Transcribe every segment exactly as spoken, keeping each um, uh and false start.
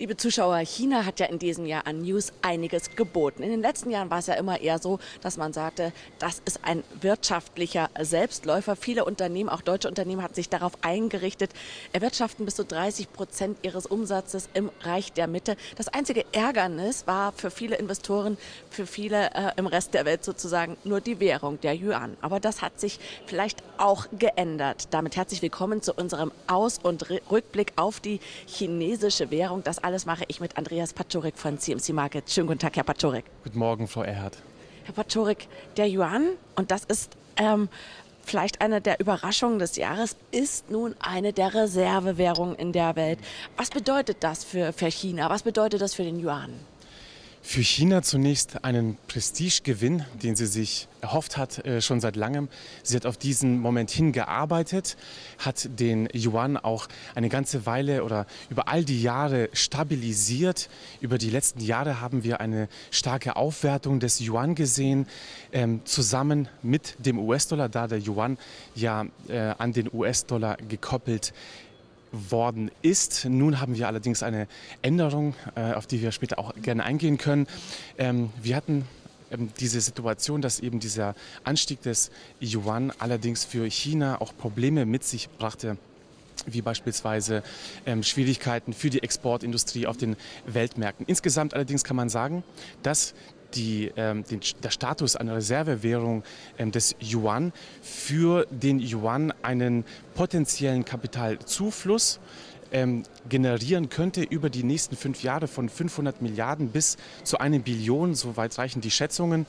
Liebe Zuschauer, China hat ja in diesem Jahr an News einiges geboten. In den letzten Jahren war es ja immer eher so, dass man sagte, das ist ein wirtschaftlicher Selbstläufer. Viele Unternehmen, auch deutsche Unternehmen, hatten sich darauf eingerichtet, erwirtschaften bis zu dreißig Prozent ihres Umsatzes im Reich der Mitte. Das einzige Ärgernis war für viele Investoren, für viele äh, im Rest der Welt sozusagen nur die Währung, der Yuan. Aber das hat sich vielleicht auch geändert. Damit herzlich willkommen zu unserem Aus- und Rückblick auf die chinesische Währung. Das alles mache ich mit Andreas Paczorek von C M C Markets. Schönen guten Tag, Herr Paczorek. Guten Morgen, Frau Erhardt. Herr Paczorek, der Yuan, und das ist ähm, vielleicht eine der Überraschungen des Jahres, ist nun eine der Reservewährungen in der Welt. Was bedeutet das für, für China? Was bedeutet das für den Yuan? Für China zunächst einen Prestigegewinn, den sie sich erhofft hat, äh, schon seit langem. Sie hat auf diesen Moment hingearbeitet, hat den Yuan auch eine ganze Weile oder über all die Jahre stabilisiert. Über die letzten Jahre haben wir eine starke Aufwertung des Yuan gesehen, ähm, zusammen mit dem U S-Dollar, da der Yuan ja äh, an den U S-Dollar gekoppelt worden ist. Nun haben wir allerdings eine Änderung, äh, auf die wir später auch gerne eingehen können. Ähm, wir hatten ähm, diese Situation, dass eben dieser Anstieg des Yuan allerdings für China auch Probleme mit sich brachte, wie beispielsweise ähm, Schwierigkeiten für die Exportindustrie auf den Weltmärkten. Insgesamt allerdings kann man sagen, dass Die, ähm, den, der Status einer Reservewährung ähm, des Yuan für den Yuan einen potenziellen Kapitalzufluss ähm, generieren könnte über die nächsten fünf Jahre von fünfhundert Milliarden bis zu einer Billion, soweit reichen die Schätzungen,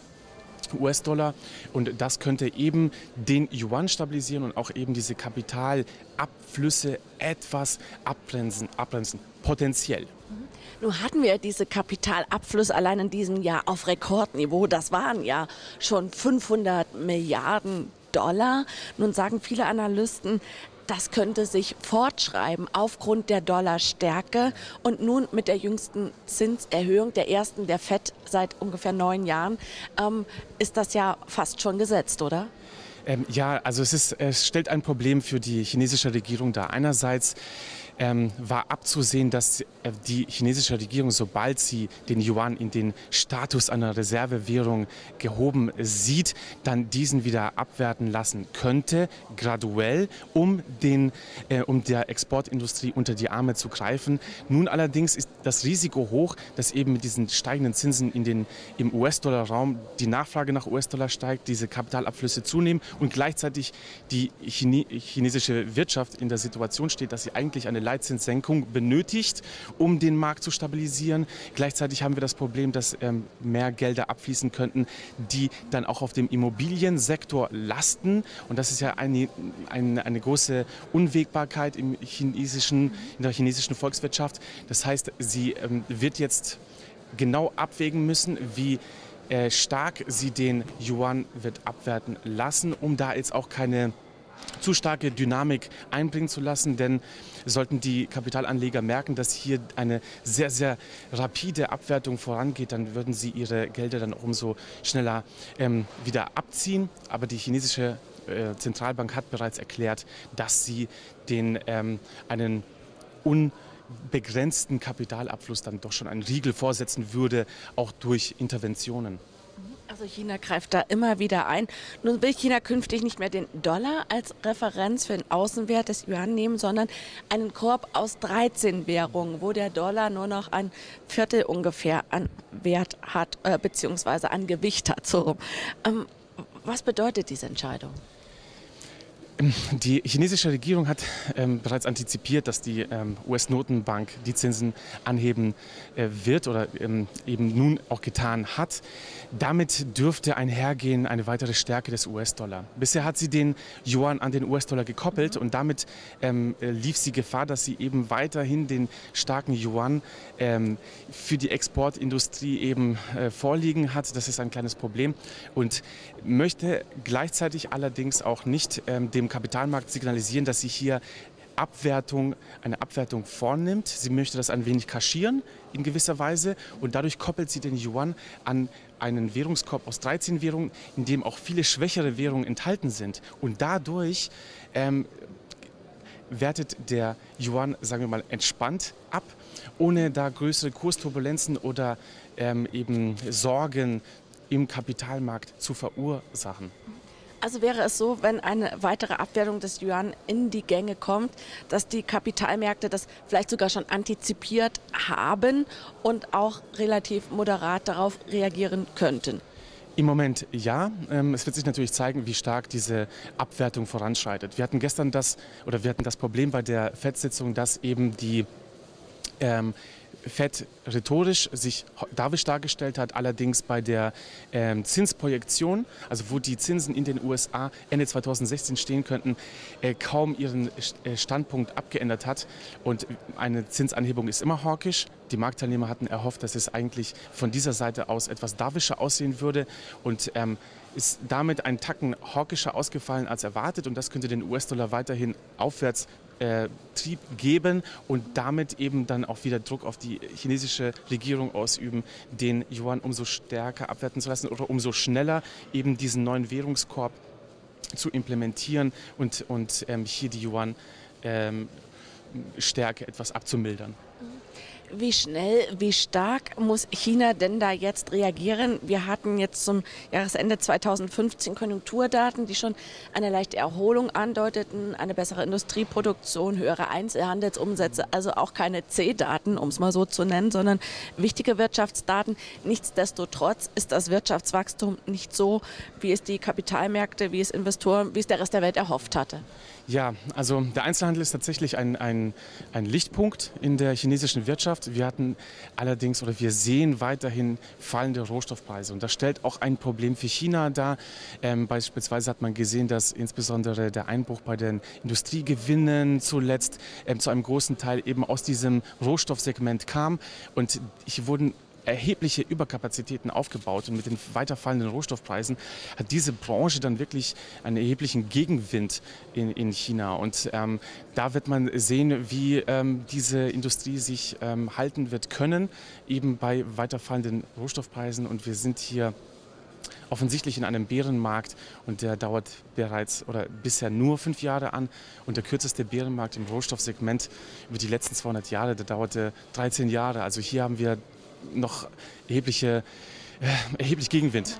U S-Dollar, und das könnte eben den Yuan stabilisieren und auch eben diese Kapitalabflüsse etwas abbremsen, abbremsen potenziell. Nun hatten wir diese Kapitalabflüsse allein in diesem Jahr auf Rekordniveau. Das waren ja schon fünfhundert Milliarden Dollar. Nun sagen viele Analysten, das könnte sich fortschreiben aufgrund der Dollarstärke. Und nun mit der jüngsten Zinserhöhung, der ersten der Fed seit ungefähr neun Jahren, ähm, ist das ja fast schon gesetzt, oder? Ähm, ja, also es, ist, es stellt ein Problem für die chinesische Regierung dar. Einerseits ähm, war abzusehen, dass äh, die chinesische Regierung, sobald sie den Yuan in den Status einer Reservewährung gehoben sieht, dann diesen wieder abwerten lassen könnte, graduell, um, den, äh, um der Exportindustrie unter die Arme zu greifen. Nun allerdings ist das Risiko hoch, dass eben mit diesen steigenden Zinsen in den, im U S-Dollar-Raum die Nachfrage nach U S-Dollar steigt, diese Kapitalabflüsse zunehmen und gleichzeitig die Chine chinesische Wirtschaft in der Situation steht, dass sie eigentlich eine Leitzinssenkung benötigt, um den Markt zu stabilisieren. Gleichzeitig haben wir das Problem, dass ähm, mehr Gelder abfließen könnten, die dann auch auf dem Immobiliensektor lasten. Und das ist ja eine, eine, eine große Unwägbarkeit im chinesischen, in der chinesischen Volkswirtschaft. Das heißt, sie ähm, wird jetzt genau abwägen müssen, wie äh, stark sie den Yuan wird abwerten lassen, um da jetzt auch keine zu starke Dynamik einbringen zu lassen, denn sollten die Kapitalanleger merken, dass hier eine sehr, sehr rapide Abwertung vorangeht, dann würden sie ihre Gelder dann umso schneller ähm, wieder abziehen. Aber die chinesische äh, Zentralbank hat bereits erklärt, dass sie den ähm, einen unbegrenzten Kapitalabfluss dann doch schon einen Riegel vorsetzen würde, auch durch Interventionen. Also China greift da immer wieder ein. Nun will China künftig nicht mehr den Dollar als Referenz für den Außenwert des Yuan nehmen, sondern einen Korb aus dreizehn Währungen, wo der Dollar nur noch ein Viertel ungefähr an Wert hat, äh, beziehungsweise an Gewicht hat. So. Ähm, was bedeutet diese Entscheidung? Die chinesische Regierung hat ähm, bereits antizipiert, dass die ähm, U S-Notenbank die Zinsen anheben äh, wird oder ähm, eben nun auch getan hat. Damit dürfte einhergehen eine weitere Stärke des U S-Dollar. Bisher hat sie den Yuan an den U S-Dollar gekoppelt und damit ähm, lief sie Gefahr, dass sie eben weiterhin den starken Yuan ähm, für die Exportindustrie eben äh, vorliegen hat. Das ist ein kleines Problem und möchte gleichzeitig allerdings auch nicht ähm, dem Kapitalmarkt signalisieren, dass sie hier Abwertung, eine Abwertung vornimmt. Sie möchte das ein wenig kaschieren in gewisser Weise und dadurch koppelt sie den Yuan an einen Währungskorb aus dreizehn Währungen, in dem auch viele schwächere Währungen enthalten sind. Und dadurch ähm, wertet der Yuan, sagen wir mal, entspannt ab, ohne da größere Kursturbulenzen oder ähm, eben Sorgen im Kapitalmarkt zu verursachen. Also wäre es so, wenn eine weitere Abwertung des Yuan in die Gänge kommt, dass die Kapitalmärkte das vielleicht sogar schon antizipiert haben und auch relativ moderat darauf reagieren könnten? Im Moment ja. Ähm, es wird sich natürlich zeigen, wie stark diese Abwertung voranschreitet. Wir hatten gestern das, oder wir hatten das Problem bei der Fed-Sitzung, dass eben die ähm, Fed rhetorisch sich dadurch dargestellt hat, allerdings bei der ähm, Zinsprojektion, also wo die Zinsen in den U S A Ende zweitausendsechzehn stehen könnten, äh, kaum ihren äh, Standpunkt abgeändert hat. Und eine Zinsanhebung ist immer hawkisch. Die Marktteilnehmer hatten erhofft, dass es eigentlich von dieser Seite aus etwas dovischer aussehen würde und ähm, ist damit ein Tacken hawkischer ausgefallen als erwartet. Und das könnte den U S-Dollar weiterhin aufwärts Äh, Trieb geben und damit eben dann auch wieder Druck auf die chinesische Regierung ausüben, den Yuan umso stärker abwerten zu lassen oder umso schneller eben diesen neuen Währungskorb zu implementieren und, und ähm, hier die Yuan-Stärke ähm, etwas abzumildern. Wie schnell, wie stark muss China denn da jetzt reagieren? Wir hatten jetzt zum Jahresende zweitausendfünfzehn Konjunkturdaten, die schon eine leichte Erholung andeuteten, eine bessere Industrieproduktion, höhere Einzelhandelsumsätze, also auch keine C-Daten, um es mal so zu nennen, sondern wichtige Wirtschaftsdaten. Nichtsdestotrotz ist das Wirtschaftswachstum nicht so, wie es die Kapitalmärkte, wie es Investoren, wie es der Rest der Welt erhofft hatte. Ja, also der Einzelhandel ist tatsächlich ein, ein, ein Lichtpunkt in der chinesischen Wirtschaft. Wir hatten allerdings oder wir sehen weiterhin fallende Rohstoffpreise und das stellt auch ein Problem für China dar. Ähm, beispielsweise hat man gesehen, dass insbesondere der Einbruch bei den Industriegewinnen zuletzt ähm, zu einem großen Teil eben aus diesem Rohstoffsegment kam und hier wurden erhebliche Überkapazitäten aufgebaut und mit den weiterfallenden Rohstoffpreisen hat diese Branche dann wirklich einen erheblichen Gegenwind in, in China. Und ähm, da wird man sehen, wie ähm, diese Industrie sich ähm, halten wird können, eben bei weiterfallenden Rohstoffpreisen. Und wir sind hier offensichtlich in einem Bärenmarkt und der dauert bereits oder bisher nur fünf Jahre an und der kürzeste Bärenmarkt im Rohstoffsegment über die letzten zweihundert Jahre, der dauerte dreizehn Jahre. Also hier haben wir noch erhebliche, äh, erheblich Gegenwind.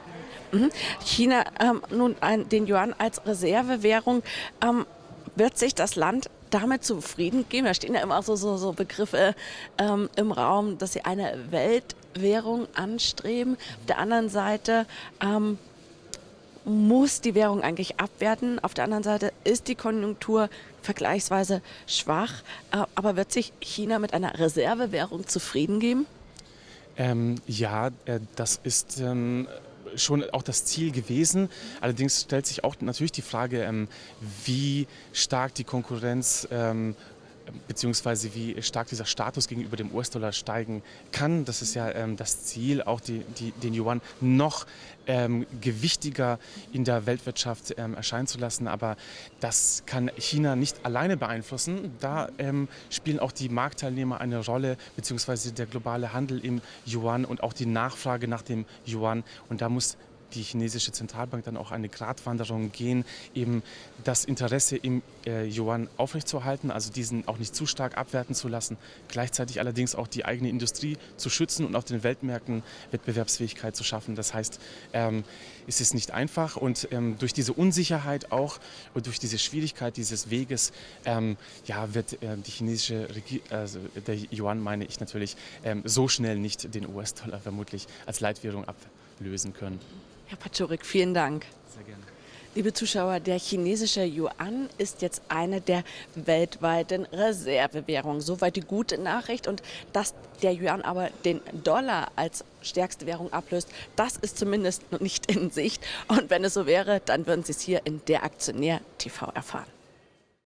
China ähm, nun ein, den Yuan als Reservewährung, ähm, wird sich das Land damit zufrieden geben? Da stehen ja immer so, so, so Begriffe ähm, im Raum, dass sie eine Weltwährung anstreben. Auf der anderen Seite ähm, muss die Währung eigentlich abwerten. Auf der anderen Seite ist die Konjunktur vergleichsweise schwach. Äh, aber wird sich China mit einer Reservewährung zufrieden geben? Ähm, ja, äh, das ist ähm, schon auch das Ziel gewesen. Allerdings stellt sich auch natürlich die Frage, ähm, wie stark die Konkurrenz ähm, beziehungsweise wie stark dieser Status gegenüber dem U S-Dollar steigen kann. Das ist ja ähm, das Ziel, auch die, die, den Yuan noch ähm, gewichtiger in der Weltwirtschaft ähm, erscheinen zu lassen. Aber das kann China nicht alleine beeinflussen. Da ähm, spielen auch die Marktteilnehmer eine Rolle, beziehungsweise der globale Handel im Yuan und auch die Nachfrage nach dem Yuan. Und da muss die chinesische Zentralbank dann auch eine Gratwanderung gehen, eben das Interesse im äh, Yuan aufrechtzuerhalten, also diesen auch nicht zu stark abwerten zu lassen, gleichzeitig allerdings auch die eigene Industrie zu schützen und auf den Weltmärkten Wettbewerbsfähigkeit zu schaffen. Das heißt, ähm, es ist nicht einfach und ähm, durch diese Unsicherheit auch und durch diese Schwierigkeit dieses Weges ähm, ja, wird äh, die chinesische Regie also der Yuan, meine ich natürlich, ähm, so schnell nicht den U S-Dollar vermutlich als Leitwährung ablösen können. Herr Paciorek, vielen Dank. Sehr gerne. Liebe Zuschauer, der chinesische Yuan ist jetzt eine der weltweiten Reservewährungen. Soweit die gute Nachricht. Und dass der Yuan aber den Dollar als stärkste Währung ablöst, das ist zumindest noch nicht in Sicht. Und wenn es so wäre, dann würden Sie es hier in Der Aktionär T V erfahren.